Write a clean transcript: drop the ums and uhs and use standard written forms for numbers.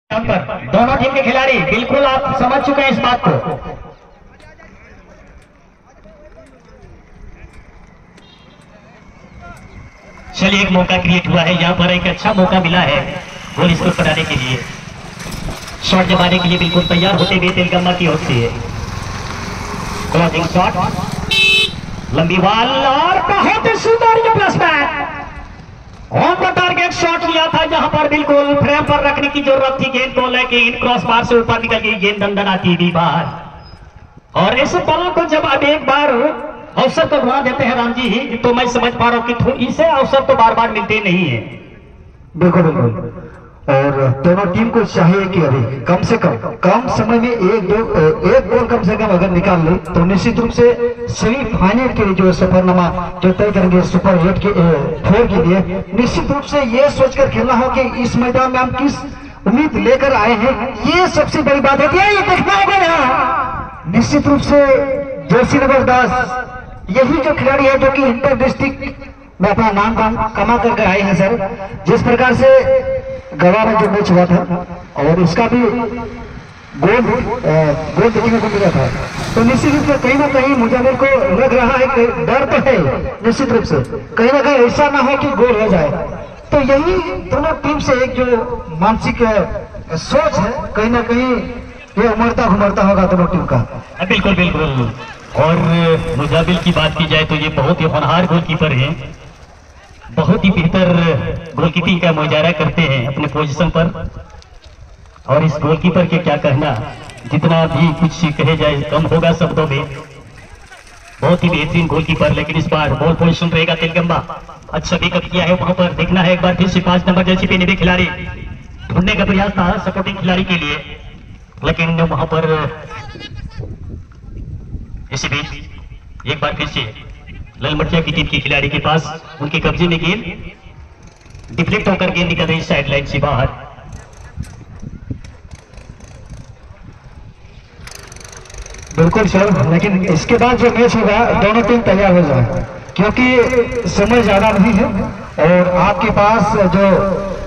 पर दोनों टीम के खिलाड़ी बिल्कुल आप समझ चुके हैं इस बात को। चलिए एक मौका क्रिएट हुआ है, यहाँ पर एक अच्छा मौका मिला है गोल स्कोर कराने के लिए। शॉट जमाने के लिए बिल्कुल तैयार होते हुए तेलगम्मा की ओर से क्लोजिंग शॉट, लंबी बॉल और बहुत ही सुंदर ये placement on the target shot लिया था। जहां पर बिल्कुल फ्रेम पर रखने की जरूरत थी गेंद को, लेकिन क्रॉस बार से ऊपर निकल गई गेंद, दंदनाती थी बाहर। और इस बॉल को जब अब एक बार अवसर तो घुमा देते हैं राम जी, तो मैं समझ पा रहा हूं कि इसे अवसर तो बार बार मिलते नहीं है। बिल्कुल बिल्कुल, और दोनों टीम को चाहिए कि अभी कम से कम समय में एक गोल कम से कम अगर निकाल ले तो निश्चित रूप से सेमीफाइनल के लिए जो सफरनामा जो तय करेंगे सुपर 8 के 4 के लिए, निश्चित रूप से ये सोचकर खेलना हो कि इस मैदान में हम किस उम्मीद लेकर आए हैं, ये सबसे बड़ी बात होती है। ये देखना होगा यहाँ निश्चित रूप से जर्सी नंबर 10 यही जो खिलाड़ी है जो कि इंटर डिस्ट्रिक्ट में अपना नाम कमा करके आए हैं सर। जिस प्रकार से गवा में जो मैच हुआ था और इसका भी गोल देखने को मिला था, तो निश्चित रूप से कहीं ना कहीं मुझे मेरे को लग रहा है कि डर तो है निश्चित रूप से कहीं ना कहीं ऐसा ना हो कि गोल हो जाए। तो यही दोनों टीम से एक जो मानसिक सोच है कहीं ना कहीं ये उमड़ता घुमड़ता होगा दोनों टीम का। बिल्कुल बिल्कुल। और मुजाबिल की बात की जाए तो ये बहुत ही होनहार गोलकीपर हैं, बहुत ही बेहतर गोलकीपिंग का मुजाहरा करते हैं अपने पोजीशन पर। और इस गोलकीपर के क्या कहना, जितना भी कुछ कहे जाए कम होगा शब्दों में। बहुत ही बेहतरीन गोलकीपर, लेकिन इस बार बॉल पोजीशन रहेगा तेलगम्मा। अच्छा पिकअप किया है वहां पर, देखना है एक बार फिर से 5 नंबर जर्सी पे निवे खिलाड़ी ढूंढने का प्रयास था सपोर्टिंग खिलाड़ी के लिए, लेकिन वहां पर इसी बीच एक बार फिर से ललमटिया की टीम के खिलाड़ी के पास उनके कब्जे में गेंद डिफ्लेक्ट होकर गेंद निकल रही साइड लाइन से बाहर। बिल्कुल सर, लेकिन इसके बाद जो मैच होगा दोनों टीम तैयार हो जाए, क्योंकि समय ज्यादा नहीं है और आपके पास जो